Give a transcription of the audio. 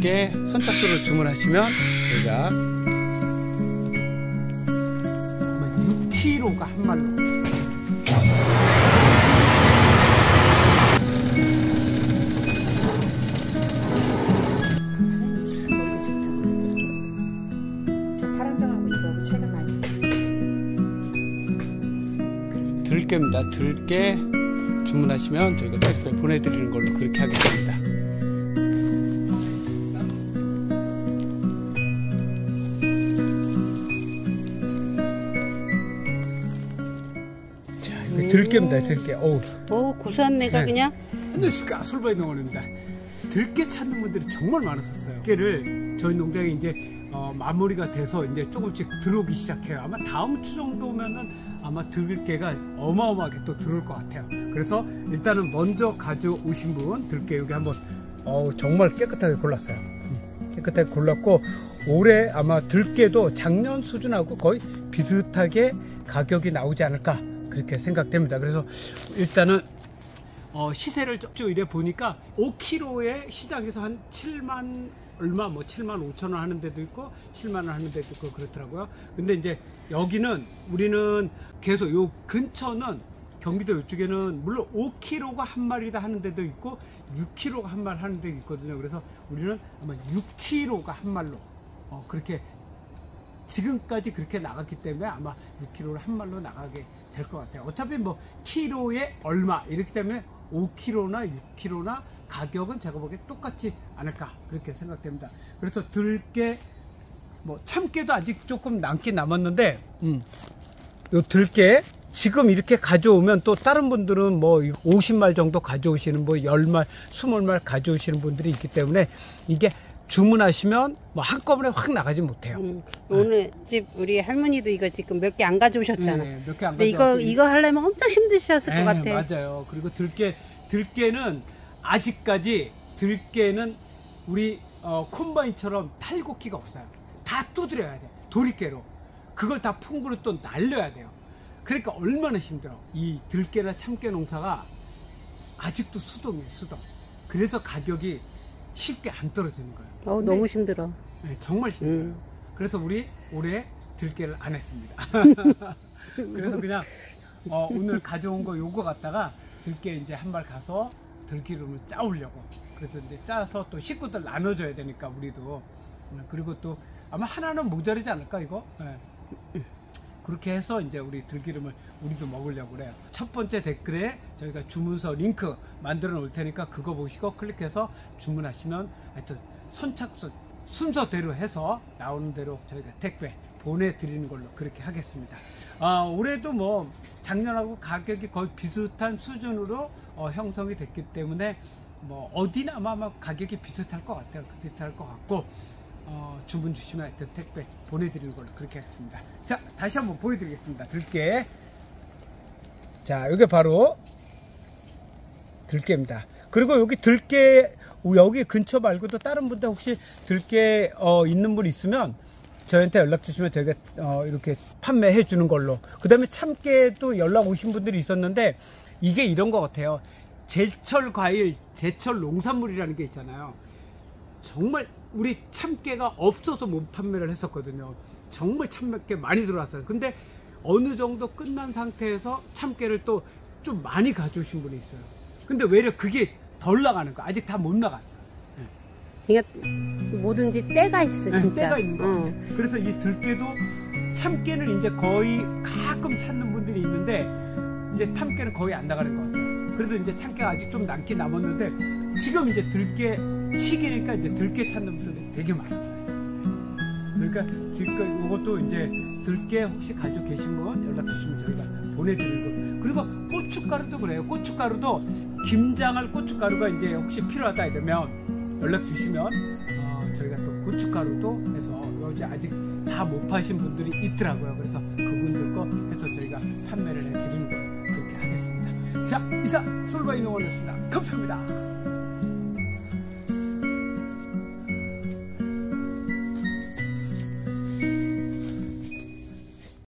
들깨 선착순으로 주문하시면 저희가 6kg가 한 말로. 들깨입니다. 들깨 주문하시면 저희가 택배 보내드리는 걸로 그렇게 하겠습니다. 자, 이거 들깨입니다. 들깨. 오, 고소한내가 네. 그냥. 안녕하십니까, 솔바이 농원입니다. 들깨 찾는 분들이 정말 많았었어요. 들깨를 저희 농장에 이제 마무리가 돼서 이제 조금씩 들어오기 시작해요. 아마 다음 주 정도면은 아마 들깨가 어마어마하게 또 들어올 것 같아요. 그래서 일단은 먼저 가져오신 분 들깨 여기 한번 정말 깨끗하게 골랐어요. 깨끗하게 골랐고 올해 아마 들깨도 작년 수준하고 거의 비슷하게 가격이 나오지 않을까 그렇게 생각됩니다. 그래서 일단은 시세를 쭉 이래 보니까 5kg에 시장에서 한 7만 얼마, 뭐 7만 5천 원 하는 데도 있고 7만 원 하는 데도 있고 그렇더라고요. 근데 이제 여기는 우리는 계속 요 근처는 경기도 이쪽에는 물론 5kg가 한 마리다 하는 데도 있고 6kg가 한 말 하는 데도 있거든요. 그래서 우리는 아마 6kg가 한 말로 그렇게 지금까지 그렇게 나갔기 때문에 아마 6kg를 한 말로 나가게 될 것 같아요. 어차피 뭐 키로에 얼마 이렇기 때문에 5kg나 6kg나 가격은 제가 보기에 똑같지 않을까 그렇게 생각됩니다. 그래서 들깨 뭐 참깨도 아직 조금 남긴 남았는데 요 들깨 지금 이렇게 가져오면 또 다른 분들은 뭐 50말 정도 가져오시는 뭐 10말 20말 가져오시는 분들이 있기 때문에 이게 주문하시면 뭐 한꺼번에 확 나가지 못해요. 오늘 집 우리 할머니도 이거 지금 몇 개 안 가져오셨잖아. 네, 몇 개 안 가져오셨고 이거 하려면 엄청 힘드셨을 것 같아. 맞아요. 그리고 들깨는 아직까지 들깨는 우리 콤바인처럼 탈곡기가 없어요. 다 두드려야 돼. 도리깨로. 그걸 다 풍부로 또 날려야 돼요. 그러니까 얼마나 힘들어. 이 들깨나 참깨 농사가 아직도 수동이에요. 수동. 그래서 가격이 쉽게 안 떨어지는 거예요. 너무 힘들어. 네, 정말 힘들어요. 그래서 우리 올해 들깨를 안 했습니다. 그래서 그냥 오늘 가져온 거 요거 갖다가 들깨 이제 한 발 가서 들기름을 짜오려고. 그래서 이제 짜서 또 식구들 나눠줘야 되니까 우리도. 그리고 또 아마 하나는 모자르지 않을까 이거? 네. 그렇게 해서 이제 우리 들기름을 우리도 먹으려고 그래요. 첫 번째 댓글에 저희가 주문서 링크 만들어 놓을 테니까 그거 보시고 클릭해서 주문하시면 하여튼 선착순 순서대로 해서 나오는 대로 저희가 택배 보내드리는 걸로 그렇게 하겠습니다. 올해도 뭐 작년하고 가격이 거의 비슷한 수준으로 형성이 됐기 때문에 뭐 어디나 아마 가격이 비슷할 것 같아요. 비슷할 것 같고 주문 주시면 하여튼 택배 보내드리는 걸로 그렇게 하겠습니다. 자, 다시 한번 보여드리겠습니다. 들깨. 자, 이게 바로 들깨입니다. 그리고 여기 들깨 여기 근처 말고도 다른 분들 혹시 들깨 있는 분 있으면 저희한테 연락 주시면 저희가 이렇게 판매해 주는 걸로. 그 다음에 참깨도 연락 오신 분들이 있었는데 이게 이런 것 같아요. 제철 과일, 제철 농산물이라는 게 있잖아요. 정말 우리 참깨가 없어서 못 판매를 했었거든요. 정말 참깨 많이 들어왔어요. 근데 어느 정도 끝난 상태에서 참깨를 또 좀 많이 가져오신 분이 있어요. 근데 외려 그게 덜 나가는 거. 아직 다 못 나갔어요. 그러니까 뭐든지 때가 있어 진짜. 때가 있는 거 같아요. 그래서 이 들깨도 참깨는 이제 거의 가끔 찾는 분들이 있는데 이제 참깨는 거의 안 나가는 것 같아요. 그래도 이제 참깨가 아직 좀 남긴 남았는데 지금 이제 들깨 시기니까 이제 들깨 찾는 분들이 되게 많아요. 그러니까 지금 이것도 이제 들깨 혹시 가지고 계신 분 연락 주시면 저희가 보내드리는 거. 그리고 고춧가루도 그래요. 고춧가루도 김장할 고춧가루가 이제 혹시 필요하다 이러면 연락 주시면 저희가 또 고춧가루도 해서 여기 아직 다 못 파신 분들이 있더라고요. 그래서 그분들 거 해서 저희가 판매를 해드리는 거 그렇게 하겠습니다. 자, 이상 솔바이 농원이었습니다. 감사합니다.